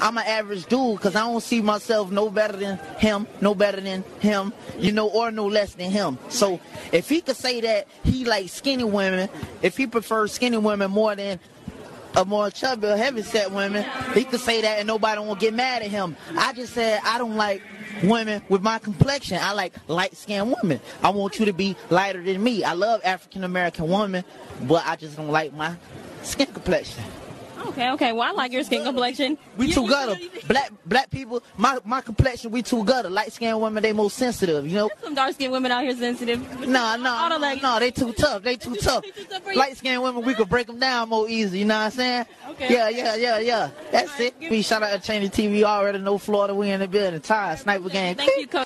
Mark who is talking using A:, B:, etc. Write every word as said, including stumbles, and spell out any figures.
A: I'm an average dude because I don't see myself no better than him, no better than him, you know, or no less than him. So if he could say that he likes skinny women, if he prefers skinny women more than a more chubby or heavyset women, he could say that and nobody won't get mad at him. I just said I don't like women with my complexion. I like light-skinned women. I want you to be lighter than me. I love African-American women, but I just don't like my skin complexion.
B: Okay, okay. Well, I like your skin complexion.
A: We too gutter. Black black people, my my complexion, we too gutter. Light-skinned women, they most sensitive, you know?
B: There's some dark-skinned women out here sensitive.
A: No, no, no, no, they too tough. They too tough. Light-skinned women, we could break them down more easy, you know what I'm saying?
B: Okay.
A: Yeah, yeah, yeah, yeah. That's it. We shout out to Cheney T V. You already know Florida, we in the building. Ty, Sniper Gang.
B: Thank you, Coach.